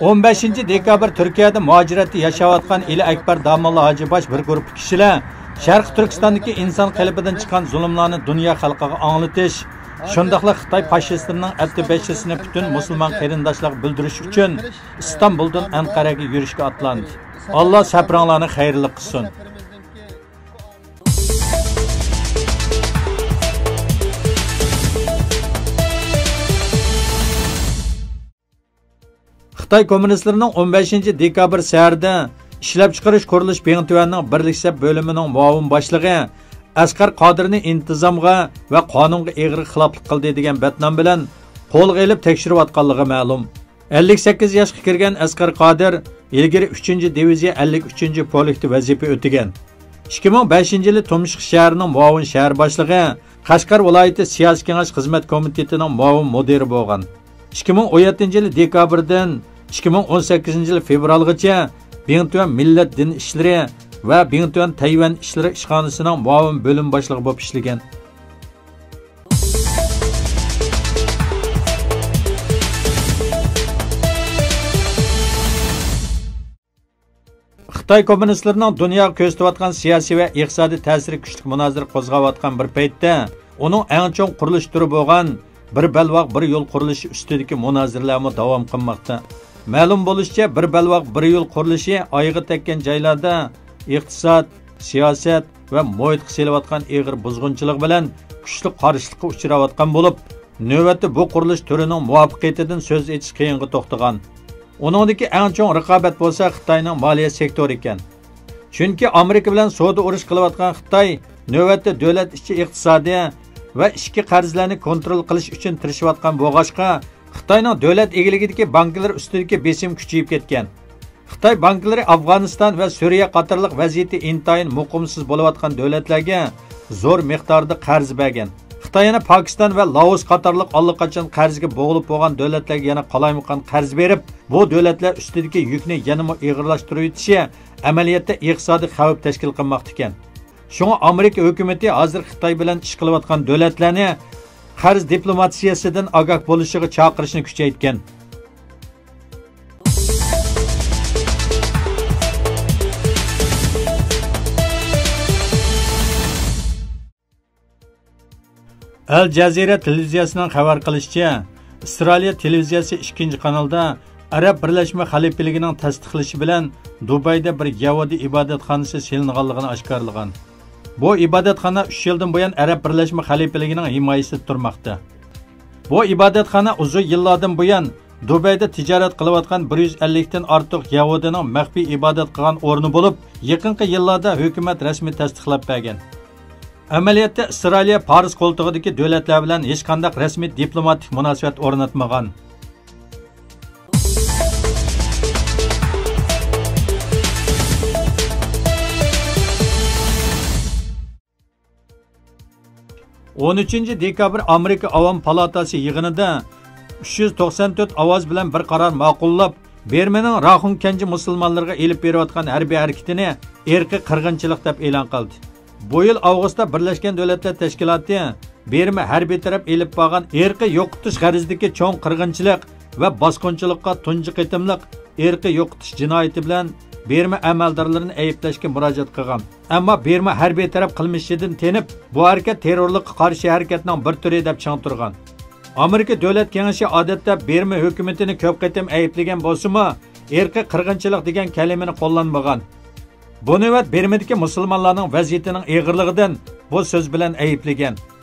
15 dekabr Turkiyada muhojiratda yashayotgan Eli Akbar Damolla Hojibosh bir guruh kishilar Sharq Turkistondagi inson qalbidan chiqqan zulmlarni dunyo xalqiga anglatish, shundaqla Xitoy fashistlarining atbashasini butun musulmon qarindoshlarga bildirish uchun Istanbuldan Anqaraga yurishga otlandi. Alloh sabranglarni xayrli qilsin. Xitoy kommunistlarining 15 dekabr saharda ishlab chiqarish qurilish Bengtuanning birlikshab bo'limining muavin boshlig'i Asqar Qodirni intizomga va qonunga egri xiloflik qildi degan batnom bilan qo'lga olib tekshirayotganligi ma'lum. 58 yoshga kirgan Asqar Qodir ilgari 3-diviziya 53-polkda vazifa o'tagan. 2005-yili Tumshq shahrining muavin shahar boshlig'i, Qashqar viloyati siyosiy kengash xizmat komitetining muavin mudiri bo'lgan. 2017-yili dekabrdan 2018-yil fevralgacha Bengtuan millat din ishlari va Bengtuan Tayvan ishlari ishxonasining muavin bo'lim boshlig'i bo'lib ishlagan. Xitoy kommunistlarining dunyoga ko'rsatayotgan siyosiy va iqtisodiy ta'siri kuchli munozara qo'zg'ayotgan bir paytda, uning eng chong qurilish turi bo'lgan bir balvoq bir yo'l qurilishi ustidagi munozaralar davom qilmoqda. Ma'lum bo'lishicha, bir balvoq bir yo'l qurilishi oyga tekkan joylarda iqtisod, siyosat va muhitga selayotgan og'ir buzg'unchilik bilan kuchli qarshilikka uchrayotgan bo'lib, navbatda bu qurilish turining muvaffaqiyatidan so'z etish qiyinga to'xtagan. Uningdagi eng chong raqobat bo'lsa Xitoyning moliya sektori ekan. Chunki Amerika bilan savdo urush qilayotgan Xitoy navbatda davlat ichi iqtisodiy va ichki qarzlarni kontrol qilish uchun tirishayotgan bo'lg'ashqa, Xitoyning davlat egiligidagi banklar ustidagi besim kuchayib ketgan. Xitoy banklari Afg'oniston va Suriya qatorliq vaziyati intayin muqimsiz bo'layotgan davlatlarga zo'r miqdorda qarz bergan. Xitoy yana Pokiston va Laos qatorliq allaqachon qarzga bo'g'ilib bo'lgan davlatlarga yana qalaymaqan qarz berib, bu davlatlar ustidagi yukni yanada og'irlashtiruvchi amaliyotda iqtisodiy xavf tashkil qilmoqda ekan. Shunga Amerika hukumatı hozir Xitoy bilan ish qilayotgan davlatlarni qarz diplomatsiyasidan ogoh bo'lishiga chaqirishni kuchaytgan. Al Jazeera televiziyasining xabar qilishicha, Isroil televiziyasi 2-kanalda Arab Birlashma Xalifaligining tasdiqlashi bilan Dubayda bir Yahudi ibodatxonasi selinganligini oshkorlagan. Bu ibodatxona 3 yildan buyon Arab Birlashma Xalifaligining himoyasida turmoqda. Bu ibodatxona uzun yillardan buyon Dubayda tijorat qilayotgan 150 dan ortiq Yahudining maxfiy ibodat qilgan o'rni bo'lib, yaqinqi yillarda hukumat rasmiy tasdiqlab bergan. Amaliyotda Isroil Paris qo'ltig'idagi davlatlar bilan hech qanday rasmiy diplomatik munosabat o'rnatmagan. On 13 dekabr Amerika Avam palatasi yig'inida 394 ovoz bilan bir qaror ma'qullab, Bermening Raxun Kenji musulmonlarga elib berayotgan harbiy harakatini erki qirg'inchilik deb e'lon qildi. Bu yil avgustda Birlashgan Davlatlar Tashkiloti Berme harbiy taraf elib borgan erki yo'qotish g'arazidagi cho'ng qirg'inchilik va bosqinchilikqa tunji qitimliq erki yo'qotish jinoyati bilan Berme amaldorlarini ayblashga murojaat qilgan. Ammo Berme harbiy taraf qilmishidan tenib, bu harakat terrorlikqa qarshi harakatning bir turi deb chaqirgan. Amerika Davlat Kengashi odatda Berme hukumatini ko'p qitim ayblagan bo'lsa-mu, erki qirg'inchilik degan kalimani qo'llanmagan. Bu navbat Bermedagi musulmonlarning vaziyatining og'irligidan bu so'z bilan ayblagan.